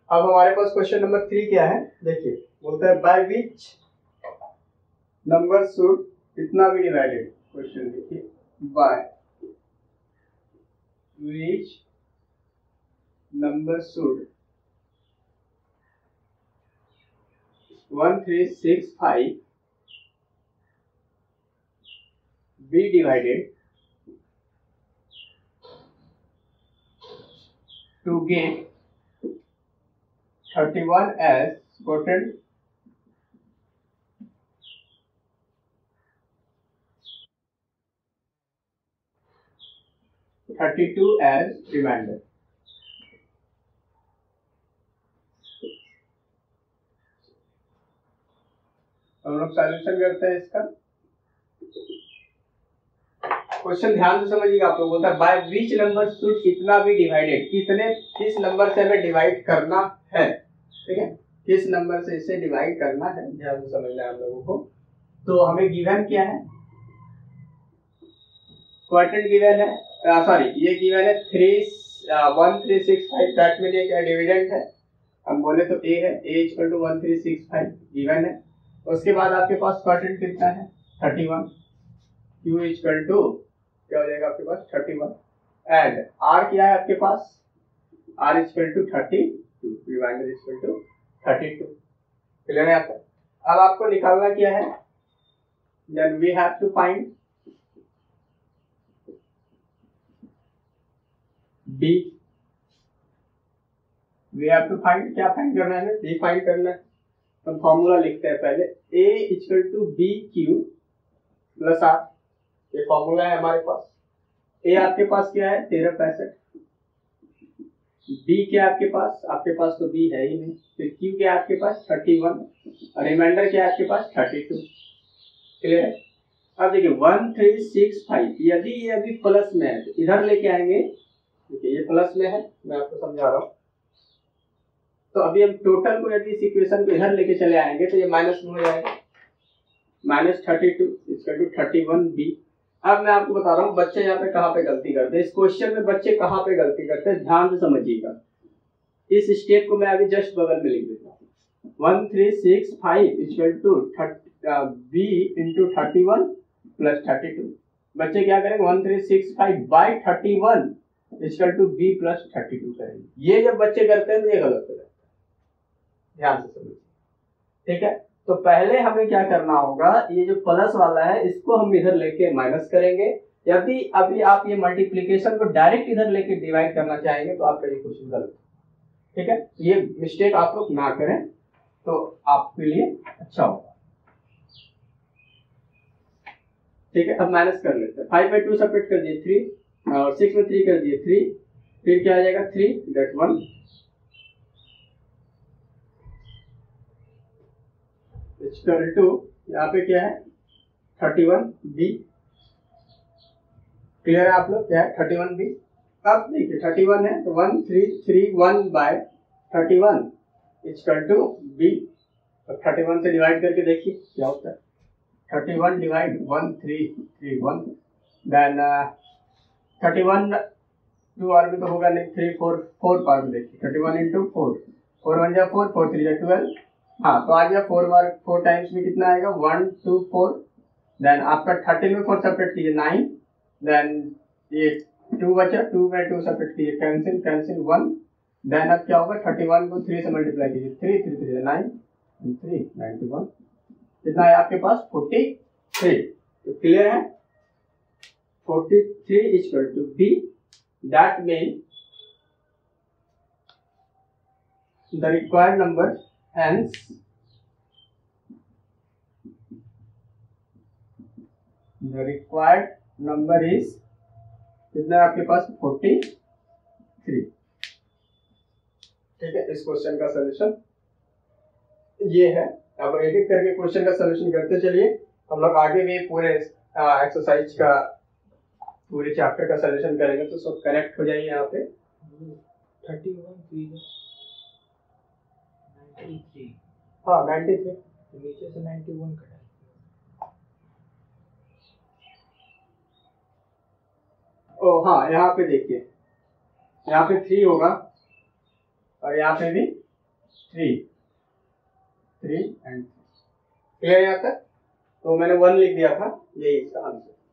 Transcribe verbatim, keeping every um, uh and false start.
अब हमारे पास question number three क्या है, देखिए बोलता है बाय विच नंबर शुड इतना भी डिवाइडेड। क्वेश्चन देखिए, by which number should one three six five be divided to get thirty-one as quotient thirty-two as remainder। हम लोग सॉल्यूशन करते हैं इसका। क्वेश्चन ध्यान से समझिएगा आप लोग। बोलता है बाय विच नंबर शुड इतना भी डिवाइडेड, कितने किस नंबर से हमें डिवाइड करना है, ठीक है, किस नंबर से इसे डिवाइड करना है, ध्यान से समझना है हम लोगों को। तो हमें गिवन क्या है, क्वार्टर गिवन है, सॉरी ये गिवन है three one three six five, that mean ये क्या डिविडेंड है, हम बोले तो ए है, A equal to one three six five given है। उसके बाद आपके पास क्वार्टर कितना है thirty one, Q equal to क्या हो जाएगा आपके पास थर्टी वन, एंड आर क्या है आपके पास, R equal to thirty two, remainder equal to thirty to. Clear है आपका। अब आपको निकालना क्या है, then we have to find B, we have to find, क्या फाइंड करना है, B फाइंड करना है। हम फॉर्मूला लिखते हैं पहले, A equal to B Q plus R, ये फॉर्मूला है हमारे पास। A आपके पास क्या है तेरह पैंसठ, B क्या आपके पास, आपके पास तो B है ही नहीं, फिर Q क्या आपके पास थर्टी वन, और रिमाइंडर क्या आपके पास थर्टी टू। क्लियर है। अब देखिए वन थ्री सिक्स फाइव, यदि ये अभी प्लस में है तो इधर लेके आएंगे, देखिए ये प्लस में है, मैं आपको समझा रहा हूँ। तो अभी हम टोटल को यदि इस इक्वेशन को इधर लेके चले आएंगे तो ये माइनस में हो जाएगा, minus thirty two equal to thirty one B. अब मैं आपको बता रहा हूँ बच्चे यहाँ पे कहाँ पे गलती करते हैं, इस क्वेश्चन में बच्चे कहाँ पे गलती करते हैं, ध्यान से समझिएगा। इस स्टेप को मैं अभी जस्ट बगल में लिख देता हूँ, one three six five equal to B into thirty one plus thirty two. बच्चे क्या करेंगे, one three six five by thirty one equal to B plus thirty two करेंगे। ये जब बच्चे करते हैं तो ये गलत हो जाता है, ध्यान से समझिए, ठीक है। तो पहले हमें क्या करना होगा, ये जो प्लस वाला है इसको हम इधर लेके माइनस करेंगे। यदि अभी आप ये मल्टीप्लिकेशन को डायरेक्ट इधर लेके डिवाइड करना चाहेंगे तो आपका ये क्वेश्चन गलत है, ठीक है। ये मिस्टेक आप लोग ना करें तो आपके लिए अच्छा होगा, ठीक है। अब माइनस कर लेते हैं, फाइव बाई टू सेपरेट कर दिए थ्री, और सिक्स में थ्री कर दिए थ्री, फिर क्या आ जाएगा three that one, equal to यहाँ पे क्या है थर्टी वन बी। क्लियर है आप लोग, क्या है थर्टी वन बी। अब देखिए थर्टी वन है तो one three three one by thirty one equal to B. तो थर्टी वन से डिवाइड करके देखिए क्या होता है, thirty one divide one three three one, then thirty one two और भी तो होगा नहीं, थ्री फोर फोर पार में देखिए thirty one into four, four one जा फोर, फोर थ्री जा ट्वेल्व, हाँ तो आ गया फोर बार फोर टाइम्स में कितना आएगा वन टू फोर, देन आपका थर्टीन में फोर सेपरेट कीजिए नाइन, देन ये टू बचा, टू में टू सेपरेट कीजिए कैंसिल कैंसिल वन, देन अब क्या होगा थर्टी वन को थ्री से मल्टीप्लाई कीजिए, three three three nine, three ninety one, कितना है आपके पास फोर्टी थ्री। तो क्लियर है, forty three equal to B, that mean the required number, hence the required number is कितना आपके पास फोर्टी थ्री, ठीक है। इस क्वेश्चन का सलूशन ये है। अब एक एक करके क्वेश्चन का सलूशन करते चलिए, हम लोग आगे भी पूरे एक्सरसाइज का पूरे चैप्टर का सलूशन करेंगे, तो सब कनेक्ट हो जाइए यहाँ पे। थर्टी वन थ्री थ्री, हाँ नाइन्टी थ्री, नीचे से नाइन्टी वन कटा, ओ हाँ यहाँ पे देखिए, यहाँ पे थ्री होगा और यहाँ पे भी थ्री थ्री एंड क्लियर यहाँ तक? तो मैंने वन लिख दिया था, यही इसका आंसर।